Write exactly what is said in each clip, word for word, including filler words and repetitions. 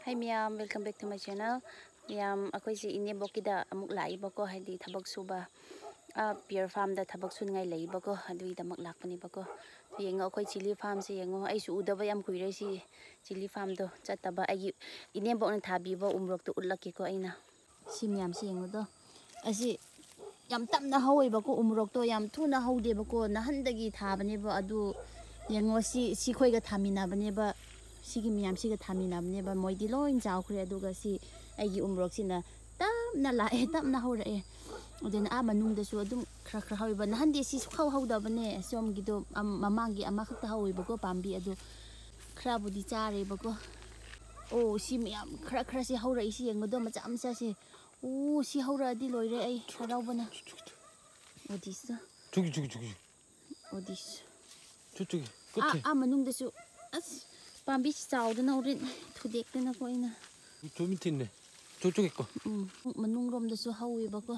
Hi miyam, welcome back to my channel. Miyam, ako si inebokida amuk laibako hadi thabak suba. Ah, Pear farm da thabak sungai laibako adui da mak lakpani bako. Yengo ako chili farm si yengo ay su udaba yam kuirai si chili farm do chataba ay inebok na thabi ba umrok to ulaki ko aina. Si miyam si yengo do. Asi yam tam na hawai bako umrok to yam tu na hawde bako nahandagi thabane ba adu yengo si si khoi ga thamina bane ba. Sigi miyam siga thaminabne ba moidi loin jawkhre aduga si aigi umroksina tamna lae tamna hawrae odena a manungda su adum khra khra hawi ba nahandi si khaw hawda bane somgi do mamangi ama khakta hawi ba ko pambi adu khra budi chare ba ko o si miyam khra khra si hawra isi yengdo macha amsa si o si hawra di loire ai kharaw bana odisa 저기 저기 저기 odis 저쪽에 아 끝에 아 manungda su as pambi chawdana urin thudekna ko ina 저 밑에 있네. 저쪽에 거. 음, manungром다수 하우이바고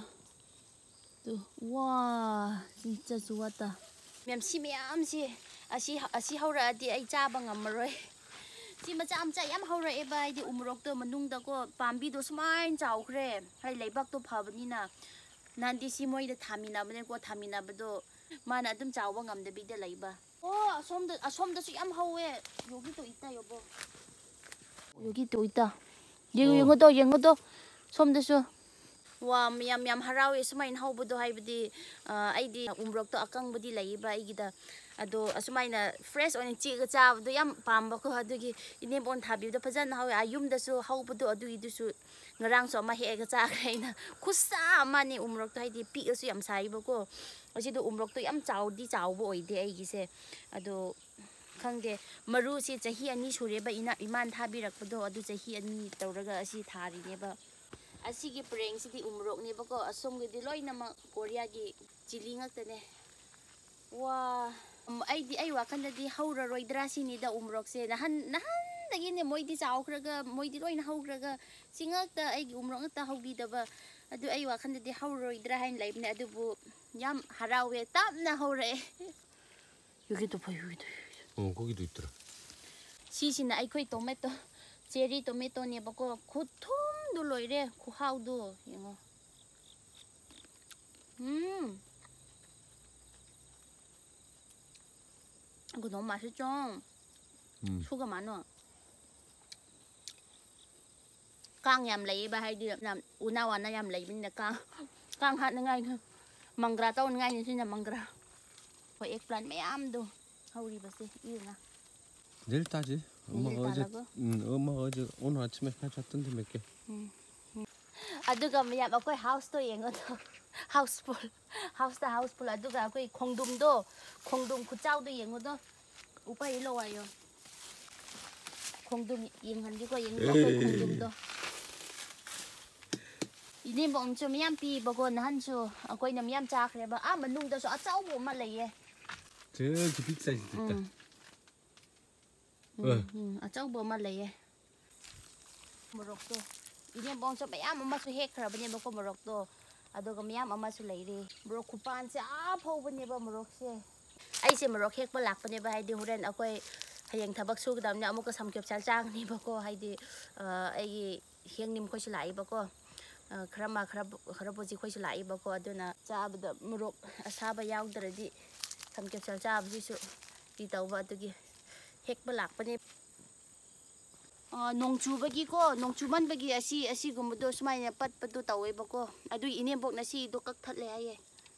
또 와, 진짜 좋았다. 맴시 맴시 아시 아시 하우라디 아이 짜바 ngammaroi. Si macha amcha yam haura eba idi umrok to manungda ko pambi do smain chawkhre hai leibak to phabanina nandi si moi da thamina bane ko thamina bado mana adum chawba ngamdabi da leiba oh asomda asomda su yam hawe yogi to ita yobo yogi to ita Yung yung to yung to somdasu wa miyam miyam harawi sumain hawbudo haibdi aidi umrok to akang budi laiba aigida ado asumaina fresh on chiga chabdo yam pamba ko adugi inebon thabibdo fajana hawi ayumdasu hawbudo adu idusu ngarang so ma hega chakreina khusa amani umrok to haidi pi asu yam saiba ko asido umrok to yam chawdi chawbo oide aigise ado khangde maru si chahi ani sureba ina iman thabirakpado adu chahi ani tawraga asi tharineba asigi preng sidi umrok ne bako asomgi di loina ma korea gi chili ngaktane wa aidi ai wakanda di haura roidra sini da umrok se nahan nahan dagi ne moidi chawkhraga moidi loina hawkhraga singakta ai gi umrok ngata hawbi daba adu ai wakanda di haura roidra hain laibne adu bu yam harawe tamna hawre 여기도 봐 여기도 어 거기도 있더라. 시시나 아이코이 토마토 체리 토마토니 바고 고통도 로이래 고하우도 이거 음 이거 너무 맛있죠? 음. 소가 많아 깡 얌 레이바 하이디 남 우나와나 얌 레이빈데 깡깡 하는 거 망그라 떠오는 거 아니야 진짜 망그라 뭐 에그플란트 매암도 하우리 봤어 이거나 내일 따지. 엄마가 어제 응 엄마가 어제 오늘 아침에 해줬던데 몇 개. 응. 아두가 뭐야 아까 하우스도 yengo도 하우스풀 하우스다 하우스풀 아두가 아까 공돔도 공돔 구짜오도 yengo도 오빠 일로 와요 공돔 yen한디고 yen고 공돔도 이네 멍좀 미암 피 보고 한주 아까 미암 짜크래 봐 만ung다서 아짜오고 엄마 레예 저기 빅 사이즈 있다. 응. 응. 아짜오고 엄마 레예 모록도 이제 멍좀 미암 엄마수 해크라버니 먹고 모록도 아도가 미암 엄마수 레이리 모록 쿠판세 아 포버니 봐 모록세 아이세 모록 핵 발락버니 봐 하이디 호렌 아코이 하영 타박 수그다음에 아무거 삼겹살 짱니 버고 하이디 어 아이 형님 코시 라이 버고 크라마 크라 크라보지 코시 라이 버고 아도나 짜브다 모록 아사바 야우드라디 삼겹살 짜브지수 이 tawba adugi hek balakpani 어 농주버기고 농주만버기 아시 아시고모도 수마이나 πατ빠도 tawebako adu 이네복 나시 도 깍탈래 아예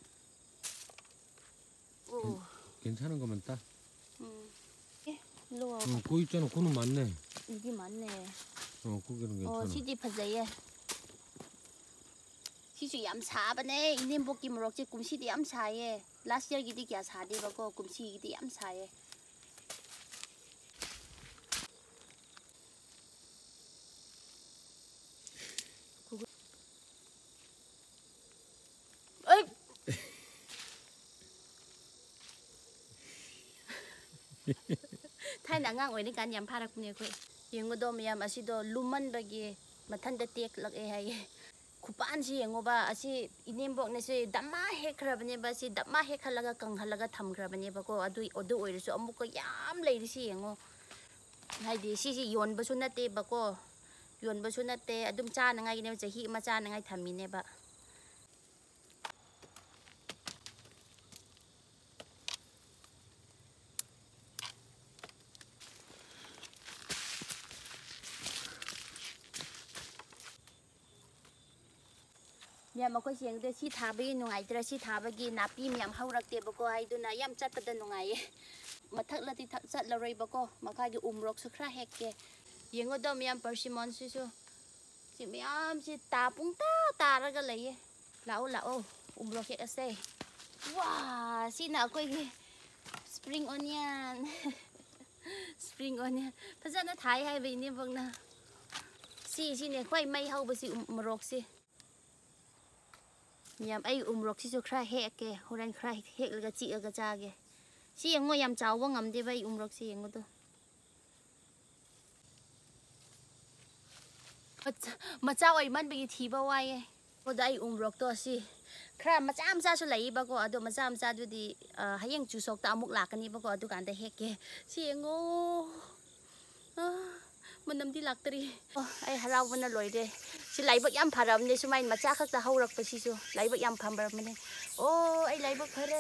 오 괜찮은 거만 따. 음. 예, 일로 와. 응, 그거 있잖아. 그거는 맞네. 이게 맞네. 어, 거기는 괜찮아. 어, 시디 파자예. 시주 얌 사바네. 이네 복기 모럭지 꿈시디 얌 사예. 라스 이어 기디 갸 사디 바고 꿈시 기디 얌 사예. 어이. thay ngang ngồi đi can yam pha rakune koi yengo do miyam asido luman bagi mathanda tek lak e hai kupan si yengo ba asi inimbok ne se damma he khrabane ba si damma he khalaga kang halaga tham khrabane ba ko adu odu oirisu amuko yam leiri si yengo hai di si si yon ba su na te ba ko ꯌꯣꯟꯕꯁꯨ ꯅꯠꯇꯦ ꯑꯗꯨꯝ ꯆꯥꯅꯉꯥꯏꯒꯤꯅꯦꯕ ꯆꯍꯤ ꯑꯃ ꯆꯥꯅꯉꯥꯏ ꯊꯝꯃꯤꯅꯦꯕ ꯃꯌꯥꯝ ꯑꯩꯈꯣꯏ ꯌꯦꯡꯗꯦ ꯁꯤ ꯊꯥꯕꯒꯤ ꯅꯨꯡꯉꯥꯏꯇ꯭ꯔꯦ ꯁꯤ ꯊꯥꯕꯒꯤ ꯅꯥꯄꯤ ꯃꯌꯥꯝ ꯍꯧꯔꯛꯇꯦꯕꯀꯣ ꯍꯥꯏꯗꯨꯅ ꯌꯥꯝ ꯆꯠꯄꯗ ꯅꯨꯡꯉꯥꯏꯌꯦ ꯃꯊꯛꯂꯗꯤ ꯆꯠꯂꯔꯣꯏꯕꯀꯣ ꯃꯈꯥꯒꯤ ꯎꯃꯣꯔꯣꯛꯁꯨ ꯈꯔ ꯍꯦꯛꯀꯦ ꯌꯦꯡꯉꯣꯗꯣ ꯃꯌꯥꯝ ꯄꯔꯁꯤꯃꯣꯟꯁꯤꯁꯨ ꯁꯤ ꯃꯌꯥꯝꯁꯤ ꯇꯥ ꯄꯨꯡꯇꯥ ꯇꯥꯔꯒ ꯂꯩꯌꯦ ꯂꯥꯛꯑꯣ ꯂꯥꯛꯑꯣ ꯎꯃꯣꯔꯣꯛ ꯍꯦꯛꯑꯁꯦ ꯋꯥ ꯁꯤꯅ ꯑꯩꯈꯣꯏꯒꯤ ꯁꯄ꯭ꯔꯤꯡ ꯑꯣꯅꯤꯌꯟ ꯁꯄ꯭ꯔꯤꯡ ꯑꯣꯅꯤꯌꯟ ꯐꯖꯅ ꯊꯥꯏ ꯍꯥꯏꯕ ꯏꯅꯦꯕꯣꯛꯅ ꯁꯤꯁꯤꯅꯦ ꯈ꯭ꯋꯥꯏ ꯃꯩ ꯍꯧꯕꯁꯤ ꯎꯃꯣꯔꯣꯛꯁꯤ ꯃꯌꯥꯝ ꯑꯩ ꯎꯃꯣꯔꯣꯛꯁꯤꯁꯨ ꯈꯔ ꯍꯦꯛꯀꯦ ꯍꯣꯔꯦꯟ ꯈꯔ ꯍꯦꯛꯂꯒ ꯆꯤꯛꯑꯒ ꯆꯥꯒꯦ ꯁꯤ ꯌꯦꯡꯉꯣ ꯌꯥꯝ ꯆꯥꯎꯕ ꯉꯝꯗꯦꯕ ꯑꯩ ꯎꯃꯣꯔꯣꯛꯁꯤ ꯌꯦꯡꯉꯣꯗꯣ ꯃꯆꯥ ꯑꯣꯏꯃꯟꯕꯒꯤ ꯊꯤꯕ ꯋꯥꯏꯌꯦ ꯑꯗꯣ ꯑꯩ ꯎꯃꯣꯔꯣꯛꯇꯣ ꯑꯁꯤ ꯈꯔ ꯃꯆꯥ ꯃꯆꯥꯁꯨ ꯂꯩꯌꯦꯕꯀꯣ ꯑꯗꯣ ꯃꯆꯥ ꯃꯆꯥꯗꯨꯗꯤ ꯍꯌꯦꯡ ꯆꯨꯁꯣꯛꯇ ꯑꯃꯨꯛ ꯂꯥꯛꯀꯅꯤꯕꯀꯣ ꯑꯗꯨꯀꯥꯟꯗ ꯍꯦꯛꯀꯦ ꯁꯤ ꯌꯦꯡꯉꯣ ꯃꯅꯝꯗꯤ ꯂꯥꯛꯇ꯭ꯔꯤ ꯑꯣ ꯑꯩ ꯍꯔꯥꯎꯕꯅ ꯂꯣꯏꯔꯦ ꯁꯤ ꯂꯥꯏꯕꯛ ꯌꯥꯝ ꯐꯔꯕꯅꯦ ꯁꯨꯃꯥꯏꯅ ꯃꯆꯥ ꯈꯛꯇ ꯍꯧꯔꯛꯄꯁꯤꯁꯨ ꯂꯥꯏꯕꯛ ꯌꯥꯝ ꯐꯔꯕꯅꯦ ꯑꯣ ꯑꯩ ꯂꯥꯏꯕꯛ ꯐꯔꯦ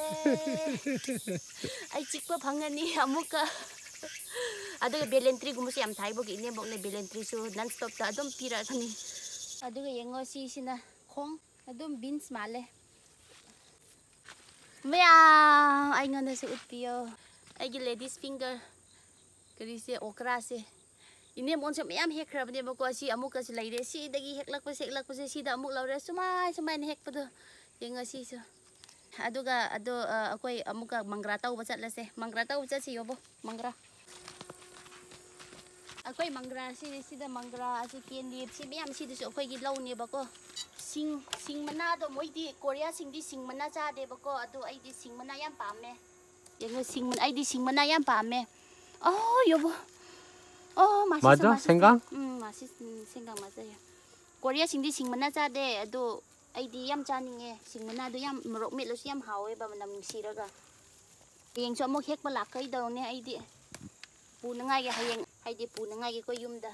ꯑꯩ ꯆꯤꯛꯄ ꯐꯪꯒꯅꯤ ꯑꯃꯨꯛꯀ ꯑꯗꯨꯒ ꯕꯦꯂꯦꯟꯇ꯭ꯔꯤꯒꯨꯝꯕꯁꯨ ꯌꯥꯝ ꯊꯥꯏꯕꯒꯤ ꯏꯅꯦꯝꯕꯣꯛꯅ ꯕꯦꯂꯦꯟꯇ꯭ꯔꯤꯁꯨ ꯅꯟ ꯁ꯭ꯇꯣꯞꯇ ꯑꯗꯨꯝ ꯄꯤꯔꯛꯀꯅꯤ ꯑꯗꯨꯒ ꯌꯦꯡꯉꯣ ꯁꯤꯁꯤꯅ ꯈꯣꯡ ꯑꯗꯨꯝ ꯕꯤꯟꯁ ꯃꯥꯜꯂꯦ ꯃꯌꯥꯝ ꯑꯩꯉꯣꯟꯗꯁꯨ ꯎꯠꯄꯤꯌꯣ ꯑꯩꯒꯤ ꯂꯦꯗꯤꯁ ꯐꯤꯡꯒꯔ ꯀꯔꯤꯁꯦ ꯑꯣꯀ꯭ꯔꯥꯁꯦ ꯏꯅꯦꯝꯕꯣꯟꯁꯨ ꯃꯌꯥꯝ ꯍꯦꯛꯈ꯭ꯔꯕꯅꯦꯕꯀꯣ ꯁꯤ ꯑꯃꯨꯛꯀꯁꯨ ꯂꯩꯔꯦ ꯁꯤꯗꯒꯤ ꯍꯦꯛꯂꯛꯄꯁꯦ ꯍꯦꯛꯂꯛꯄꯁꯦ ꯁꯤꯗ ꯑꯃꯨꯛ ꯂꯧꯔꯦ ꯁꯨꯃꯥꯏ ꯁꯨꯃꯥꯏꯅ ꯍꯦꯛꯄꯗꯣ ꯌꯦꯡꯉꯣ ꯁꯤꯁꯨ ꯑꯗꯨꯒ ꯑꯗꯣ ꯑꯩꯈꯣই ꯑꯃꯨꯛꯀ ꯃꯪꯒ꯭ꯔꯥ ꯇꯧꯕ ꯆꯠꯂꯁꯦ ꯃꯪꯒ꯭ꯔꯥ ꯇꯧꯕ ꯆꯠꯁꯤ ꯌꯣꯕꯣ ꯃꯪꯒ꯭ꯔꯥ ꯑꯩꯈꯣꯏ ꯃꯪꯒ꯭ꯔꯥ ꯁꯤꯗꯤ ꯁꯤꯗ ꯃꯪꯒ꯭ꯔꯥ ꯑꯁꯤ ꯀꯦꯟꯗꯤ ꯁꯤ ꯃꯌꯥꯝ ꯁꯤꯗꯁꯨ ꯑꯩꯈꯣꯏꯒꯤ ꯂꯧꯅꯦꯕꯀꯣ ꯁꯤꯡ ꯁꯤꯡ ꯃꯅꯥꯗꯣ ꯃꯣꯏꯗꯤ ꯀꯣꯔꯤꯌꯥꯁꯤꯡꯗꯤ ꯁꯤꯡ ꯃꯅꯥ ꯆꯥꯗꯦꯕꯀꯣ ꯑꯗꯣ ꯑꯩꯗꯤ ꯁꯤꯡ ꯃꯅꯥ ꯌꯥꯝ ꯄꯥꯝꯃꯦ ꯌꯦꯡꯉꯣ ꯁꯤꯡ ꯑꯩꯗꯤ ꯁꯤꯡ ꯃꯅꯥ ꯌꯥꯝ ꯄꯥꯝꯃꯦ ꯑꯣ 여보 어 맛있어 맞아? 맛있어 생강? 응 맛있 생강 맞아요 코리아신디 싱마나 짜대 ꯑꯗꯣ ꯑꯩꯗꯤ ꯌꯥꯝ ꯆꯥꯅꯤꯡꯉꯦ ꯁꯤꯡꯃꯅꯥꯗꯣ ꯌꯥꯝ ꯃꯣꯔꯣꯛ ꯃꯦꯠꯂꯁꯨ ꯌꯥꯝ ꯍꯥꯎꯋꯦꯕ ꯃꯅꯝ ꯅꯨꯡꯁꯤꯔꯒ ꯍꯌꯦꯡꯁꯨ ꯑꯃꯨꯛ ꯍꯦꯛꯄ ꯂꯥꯛꯀꯩꯗꯧꯅꯦ ꯑꯩꯗꯤ ꯄꯨꯅꯉꯥꯏꯒꯤ ꯍꯌꯦꯡ ꯍꯥꯏꯗꯤ ꯄꯨꯅꯉꯥꯏꯒꯤꯀꯣ ꯌꯨꯝꯗ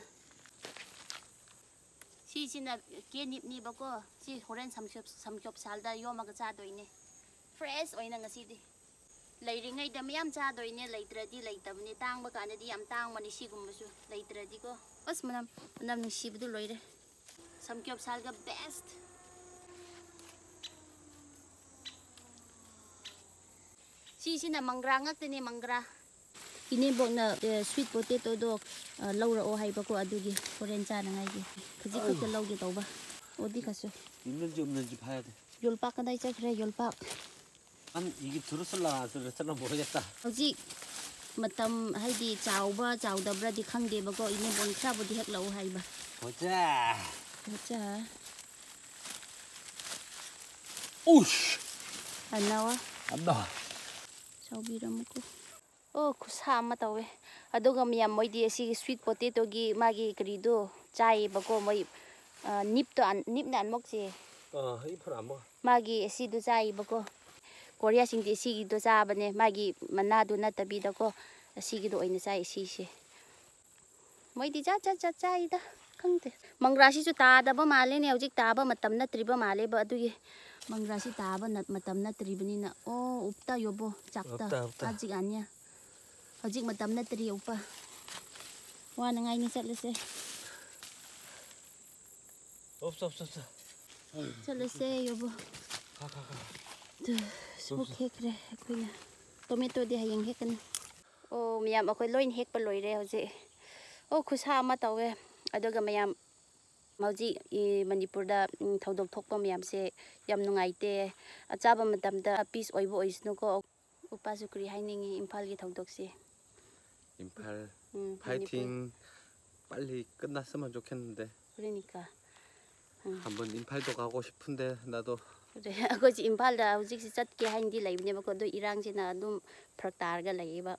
ꯁꯤꯁꯤꯅ ꯀꯦꯅꯤꯞꯅꯤꯕꯀꯣ ꯁꯤ ꯍꯣꯔꯦꯟ ꯁꯝꯆꯣꯞ ꯁꯝꯆꯣꯞꯁꯥꯜꯗ ꯌꯣꯝꯃꯒ ꯆꯥꯗꯣꯏꯅꯦ ꯐ꯭ꯔꯦꯁ ꯑꯣꯏꯅ ꯉꯁꯤꯗꯤ ꯂꯩꯔꯤꯉꯩꯗ ꯃꯌꯥꯝ ꯆꯥꯗꯣꯏꯅꯦ ꯂꯩꯇ꯭ꯔꯗꯤ ꯂꯩꯇꯕꯅꯦ ꯇꯥꯡꯕ ꯀꯥꯟꯗꯗꯤ ꯌꯥꯝ ꯇꯥꯡꯕꯅꯤ ꯁꯤꯒꯨꯝꯕꯁꯨ ꯂꯩꯇ꯭ꯔꯗꯤꯀꯣ ꯑꯁ ꯃꯅꯝ ꯃꯅꯝ ꯅꯨꯡꯁꯤꯕꯗꯨ ꯂꯣꯏꯔꯦ ꯁꯝꯆꯣꯞꯁꯥꯜꯒ ꯕꯦꯁꯠ 시시나 망그라 ngaktene 망그라 이네복나 스윗 포테토도 लौरओ 하이바고 아두기 호렌 짜나가이기 그지 그게 लौ게 तौबा 어디 갔어 있는지 없는지 봐야 돼 열박 그다이 그래 열박 한 이게 들었을라 들었을라 모르겠다 हौजिक मतम हाइदि चाउबा चाउदब्रादि खंगदेबको इनेबोन खराबुदि हेक लौ हाइबा 보자 보자 오씨 안 나와 안 나와 ꯆꯥꯎꯕꯤꯔꯝꯃꯨꯀꯣ ꯑꯣ ꯈꯨꯁꯥ ꯑꯃ ꯇꯧꯋꯦ ꯑꯗꯨꯒ ꯃꯌꯥꯝ ꯃꯣꯏꯗꯤ ꯑꯁꯤꯒꯤ ꯁ꯭ꯋꯤꯠ ꯄꯣꯇꯦꯇꯣꯒꯤ ꯃꯥꯒꯤ ꯀꯔꯤꯗꯣ ꯆꯥꯏꯌꯦꯕꯀꯣ ꯃꯣꯏ ꯅꯤꯞꯇꯣ ꯅꯤꯞꯅ ꯑꯟꯃꯣꯛꯁꯦ 어 잎을 안 먹어 마기 시도 짜이버고 코리아신디 시기도 짜버네 마기 만나도 나타비다고 시기도 오이는 짜이 시시 뭐이디 짜짜짜 짜이다 ꯈꯪꯗꯦ ꯃꯪꯒ꯭ꯔꯥꯁꯤꯁꯨ ꯇꯥꯗꯕ ꯃꯥꯜꯂꯦꯅꯦ ꯍꯧꯖꯤꯛ ꯇꯥꯕ ꯃꯇꯝ ꯅꯠꯇ꯭ꯔꯤꯕ ꯃꯥꯜꯂꯦꯕ ꯑꯗꯨꯒꯤ ꯃꯪꯒ꯭ꯔꯥꯁꯤ ꯇꯥꯕ ꯃꯇꯝ ꯅꯠꯇ꯭ꯔꯤꯕꯅꯤꯅ ꯑꯣ ꯎꯞꯇ ꯌꯣꯕꯣ ꯆꯥꯛꯇ 아직 아니야 ꯍꯧꯖꯤꯛ ꯃꯇꯝ ꯅꯠꯇ꯭ꯔꯤ ꯎꯞꯄ 와ꯅꯉꯥꯏꯅꯤ ꯆꯠꯂꯁꯦ 없어 없어 없어 चलसे 여보 가가가 스모크 해크래 ꯑꯩꯈꯣꯏꯅ ꯇꯣꯃꯦꯇꯣꯗꯤ ꯍꯌꯦꯡ ꯍꯦꯛꯀꯅꯤ ꯑꯣ ꯃꯌꯥꯝ ꯑꯩꯈꯣꯏ ꯂꯣꯏꯅ ꯍꯦꯛꯄ ꯂꯣꯏꯔꯦ ꯍꯧꯖꯤꯛ ꯑꯣ ꯈꯨꯁꯥ ꯑꯃ ꯇꯧꯋꯦ ꯑꯗꯨꯒ ꯃꯌꯥꯝ ꯍꯧꯖꯤꯛ ꯃꯅꯤꯄꯨꯔꯗ ꯊꯧꯗꯣꯛ ꯊꯣꯛꯄ ꯃꯌꯥꯝꯁꯦ ꯌꯥꯝ ꯅꯨꯡꯉꯥꯏꯇꯦ ꯑꯆꯥꯕ ꯃꯇꯝꯗ ꯄꯤꯁ ꯑꯣꯏꯕ ꯑꯣꯏꯁꯅꯨꯀꯣ ꯎꯄꯥꯁꯨ ꯀꯔꯤ ꯍꯥꯏꯅꯤꯡꯉꯤ ꯏꯝꯐꯥꯜꯒꯤ ꯊꯧꯗꯣꯛꯁꯦ 임팔 파이팅 빨리 끝났으면 좋겠는데 그러니까 한번 임팔도 가고 싶은데 나도 그래 아버지 임팔다 hꯧꯖꯤꯛꯁꯤ ꯆꯠꯀꯦ ꯍꯥꯏꯅꯗꯤ ꯂꯩꯕꯅꯦꯕꯀꯣ ꯑꯗꯣ ꯏꯔꯥꯡꯁꯤꯅ ꯑꯗꯨꯝ ꯐꯔꯛ ꯇꯥꯔꯒ ꯂꯩꯌꯦꯕ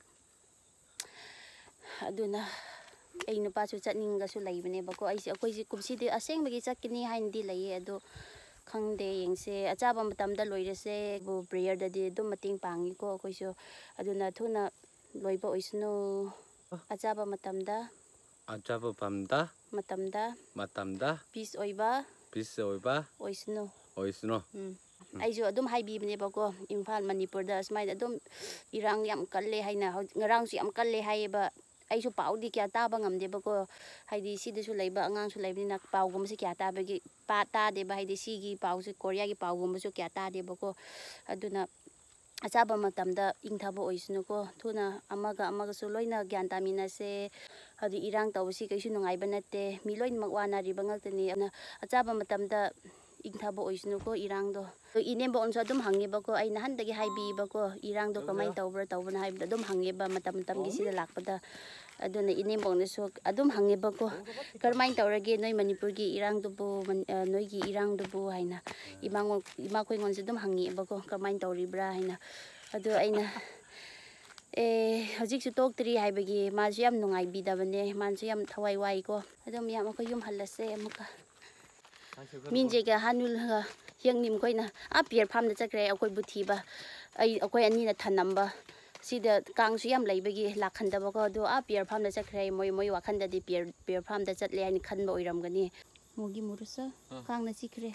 ꯑꯗꯨꯅ ꯑꯩ ꯅꯨꯄꯥꯁꯨ ꯆꯠꯅꯤꯡꯒꯁꯨ ꯂꯩꯕꯅꯦꯕꯀꯣ ꯑꯩꯁꯦ ꯑꯩꯈꯣꯏꯁꯤ ꯀꯨꯝꯁꯤꯗꯤ ꯑꯁꯦꯡꯕꯒꯤ ꯆꯠꯀꯅꯤ ꯍꯥꯏꯅꯗꯤ ꯂꯩꯌꯦ ꯑꯗꯣ ꯈꯪꯗꯦ ꯌꯦꯡꯁꯦ ꯑꯆꯥꯕ ꯃꯇꯝꯗ ꯂꯣꯏꯔꯁꯦ ꯄ꯭ꯔꯦꯌꯔꯗꯗꯤ ꯑꯗꯨꯝ ꯃꯇꯦꯡ ꯄꯥꯡꯉꯤꯀꯣ ꯑꯩꯈꯣꯏꯁꯨ ꯑꯗꯨꯅ ꯊꯨꯅ ꯂꯣꯏꯕ ꯑꯣꯏꯁꯅꯨ ꯑꯆꯥꯕ ꯃꯇꯝꯗ 아짜부 밤다 ꯃꯇꯝꯗ ꯃꯇꯝꯗ ꯄꯤꯁ ꯑꯣꯏꯕ ꯄꯤꯁ ꯑꯣꯏꯕ ꯑꯣꯏꯁꯅꯨ ꯑꯣꯏꯁꯅꯨ ꯎꯝ ꯑꯩꯁꯨ ꯑꯗꯨꯝ ꯍꯥꯏꯕꯤꯕꯅꯦꯕꯀꯣ ꯏꯝꯐꯥꯜ ꯃꯅꯤꯄꯨꯔꯗ ꯑꯁꯨꯃꯥꯏꯅ ꯑꯗꯨꯝ ꯏꯔꯥꯡ ꯌꯥꯝ ꯀꯜꯂꯦ ꯍꯥꯏꯅ ꯉꯔꯥꯡꯁꯨ ꯌꯥꯝ ꯀꯜꯂꯦ ꯍꯥꯏꯌꯦꯕ ꯑꯩꯁꯨ ꯄꯥꯎꯗꯤ ꯀꯌꯥ ꯇꯥꯕ ꯉꯝꯗꯦꯕꯀோ ꯍꯥꯏꯗꯤ ꯁꯤꯗꯁꯨ ꯂꯩꯕ ꯑꯉꯥꯡꯁꯨ ꯂꯩꯕꯅꯤꯅ ꯄꯥꯎꯒꯨꯝꯕꯁꯤ ꯀꯌꯥ ꯇꯥꯕꯒꯤ ꯇꯥꯗꯦꯕ ꯍꯥꯏꯗꯤ ꯁꯤꯒꯤ ꯄꯥꯎꯁꯦ ꯀꯣꯔꯤꯌꯥꯒꯤ ꯄꯥꯎꯒꯨꯝꯕꯁꯨ ꯀꯌꯥ ꯇꯥꯗꯦꯕꯀꯣ ꯑꯗꯨꯅ ꯑꯆꯥꯕ ꯃꯇꯝꯗ ꯏꯪꯊꯕ ꯑꯣꯏꯁꯅꯨꯀꯣ ꯊꯨꯅ ꯑꯃꯒ ꯑꯃꯒꯁꯨ ꯂꯣꯏꯅ ꯒ꯭ꯌꯥꯟ ꯇꯥꯃꯤꯟꯅꯁꯦ ꯍꯥꯏꯗꯤ ꯏꯔꯥꯡ ꯇꯧꯕꯁꯤ ꯀꯩꯁꯨ ꯅꯨꯡꯉꯥꯏꯕ ꯅꯠꯇꯦ ꯃꯤ ꯂꯣꯏꯅꯃꯛ ꯋꯥꯅꯔꯤꯕ ꯉꯥꯛꯇꯅꯤ ꯑꯗꯨꯅ ꯑꯆꯥꯕ ꯃꯇꯝꯗ ꯏꯪꯊꯕ ꯑꯣꯏꯁꯅꯨꯀꯣ ꯏꯔꯥꯡꯗꯣ ꯏꯅꯦꯝꯕꯣꯛꯅꯁꯨ ꯑꯗꯨꯝ ꯍꯪꯉꯦꯕꯀꯣ ꯑꯩ ꯅꯍꯥꯟꯗꯒꯤ ꯍꯥꯏꯕꯤꯕꯀꯣ ꯏꯔꯥꯡꯗꯣ ꯀꯃꯥꯏꯅ ꯇꯧꯕ꯭ꯔꯥ ꯇꯧꯕꯅ ꯍꯥꯏꯕꯗꯣ ꯑꯗꯨꯝ ꯍꯪꯉꯦꯕ ꯃꯇꯝ ꯃꯇꯝꯒꯤ ꯁꯤꯗ ꯂꯥꯛꯄꯗ ꯑꯗꯨꯅ ꯏꯅꯦꯝꯕꯣꯛꯅꯁꯨ ꯑꯗꯨꯝ ꯍꯪꯉꯦꯕꯀꯣ ꯀꯔꯝꯍꯥꯏꯅ ꯇꯧꯔꯒꯦ ꯅꯣꯏ ꯃꯅꯤꯄꯨꯔꯒꯤ ꯏꯔꯥꯡꯗꯨꯕꯨ ꯅꯣꯏꯒꯤ ꯏꯔꯥꯡꯗꯨꯕꯨ ꯍꯥꯏꯅ ꯏꯃꯥꯉꯣꯟ ꯏꯃꯥꯈꯣꯏꯉꯣꯟꯁꯨ ꯑꯗꯨꯝ ꯍꯪꯉꯦꯕꯀꯣ ꯀꯔꯝꯍꯥꯏꯅ ꯇꯧꯔꯤꯕ꯭ꯔꯥ ꯍꯥꯏꯅ ꯑꯗꯣ ꯑꯩꯅ ꯑꯦ ꯍꯧꯖꯤꯛꯁꯨ ꯇꯣꯛꯇ꯭ꯔꯤ ꯍꯥꯏꯕꯒꯤ ꯃꯥꯁꯨ ꯌꯥꯝ ꯅꯨꯡꯉꯥꯏꯕꯤꯗꯕꯅꯦ ꯃꯥꯁꯨ ꯌꯥꯝ ꯊꯋꯥꯏ ꯋꯥꯏꯀꯣ ꯑꯗꯨꯝ ꯌꯥꯝ ꯑꯩꯈꯣꯏ ꯌꯨꯝ ꯍꯜꯂꯁꯦ ꯑꯃꯨꯛꯀ ꯃꯤꯟꯖꯦꯒ ꯍꯥꯅꯨꯜꯒ ꯍꯤꯌꯪꯅꯤꯝ ꯈꯣꯏꯅ ꯑꯥ ꯄꯤꯌꯔ ꯐꯥꯔꯝꯗ ꯆꯠꯈ꯭ꯔꯦ ꯑꯩꯈꯣꯏꯕꯨ ꯊꯤꯕ ꯑꯩ ꯑꯩꯈꯣꯏ ꯑꯅꯤꯅ ꯊꯅꯝꯕ ꯁꯤꯗ ꯀꯥꯡꯁꯨ ꯌꯥꯝ ꯂꯩꯕꯒꯤ ꯂꯥꯛꯍꯟꯗꯕꯀꯣ ꯑꯗꯣ ꯑꯥ ꯄꯤꯌꯔ ꯐꯥꯔꯝꯗ ꯆꯠꯈ꯭ꯔꯦ ꯃꯣꯏ ꯃꯣꯏ ꯋꯥꯈꯟꯗꯗꯤ ꯄꯤꯌꯔ ꯄꯤꯌꯔ ꯐꯥꯔꯝꯗ ꯆꯠꯂꯦ ꯍꯥꯏꯅ ꯈꯟꯕ ꯑꯣꯏꯔꯝꯒꯅꯤ ꯃꯣꯒꯤ ꯃꯨꯔꯨꯁ ꯀꯥꯡꯅ ꯆꯤꯛꯈ꯭ꯔꯦ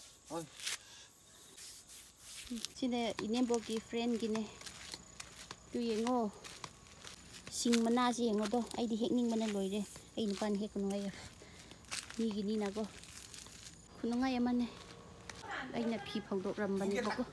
ꯁꯤꯅ ꯏꯅꯦꯝꯕꯣꯛꯀꯤ ꯐ꯭ꯔꯦꯟꯒꯤꯅꯦ ꯇꯨ ꯌꯦꯡꯉꯣ ꯁꯤꯡ ꯃꯅꯥꯁꯤ ꯌꯦꯡꯉꯣꯗꯣ ꯑꯩꯗꯤ ꯍꯦꯛꯅꯤꯡꯕꯅ ꯂꯣꯏꯔꯦ ꯑꯩ ꯅꯨꯄꯥꯅ ꯍꯦꯛꯀꯅꯨ ꯍꯥꯏꯌꯦ ꯃꯤꯒꯤꯅꯤꯅꯀꯣ ꯈꯨꯅꯨꯡꯉꯥꯏ ꯑꯃꯅꯦ ꯑꯩꯅ ꯐꯤ ꯐꯧꯗꯣꯛꯔꯝꯕꯅꯦꯕꯀꯣ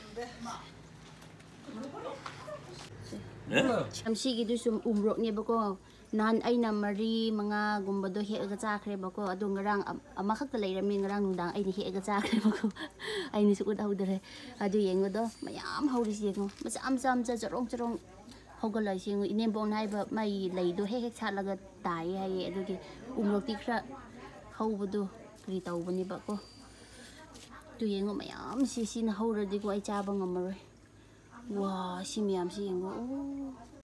ꯁꯤꯒꯤꯗꯨꯁꯨ ꯎꯃꯣꯔꯣꯛꯅꯦꯕꯀꯣ ꯅꯍꯥꯟ ꯑꯩꯅ ꯃꯔꯤ ꯃꯉꯥꯒꯨꯝꯕꯗꯣ ꯍꯦꯛꯑꯒ ꯆꯥꯈ꯭ꯔꯦꯕꯀꯣ ꯑꯗꯣ ꯉꯔꯥꯡ ꯑꯃꯈꯛꯇ ꯂꯩꯔꯝꯃꯤ ꯉꯔꯥꯡ ꯅꯨꯡꯗꯥꯡ ꯑꯩꯅ ꯍꯦꯛꯑꯒ ꯆꯥꯈ꯭ꯔꯦꯕꯀꯣ ꯑꯩꯅꯁꯨ ꯎꯠꯍꯧꯗꯔꯦ ꯑꯗꯨ ꯌꯦꯡꯉꯣꯗꯣ ꯃꯌꯥꯝ ꯍꯧꯔꯤꯁꯤ ꯌꯦꯡꯉꯣ ꯃꯆꯥ ꯃꯆꯥ ꯃꯆꯥ ꯆꯔꯣꯡ ꯆꯔꯣꯡ ꯍꯧꯒꯠꯂꯛꯏꯁꯤ ꯌꯦꯡꯉꯣ ꯏꯅꯦꯝꯕꯣꯛꯅ ꯍꯥꯏꯕ ꯃꯩ ꯂꯩꯗꯣ ꯍꯦꯛ ꯍꯦꯛ ꯁꯥꯠꯂꯒ ꯇꯥꯏꯌꯦ ꯍꯥꯏꯌꯦ ꯑꯗꯨꯒꯤ ꯎꯃꯣꯔꯣꯛꯇꯤ ꯈꯔ ꯍꯧꯕꯗꯣ ꯀꯔꯤ ꯇꯧꯕꯅꯦꯕꯀꯣ ꯇꯨ ꯌꯦꯡꯉꯣ ꯃꯌꯥꯝꯁꯤ ꯁꯤꯅ ꯍꯧꯔꯗꯤꯀꯣ ꯑꯩ ꯆꯥꯕ ꯉꯝꯃꯔꯣꯏ ꯋꯥ ꯁꯤ ꯃꯌꯥꯝꯁꯤ ꯌꯦꯡꯉꯣ ꯑꯣ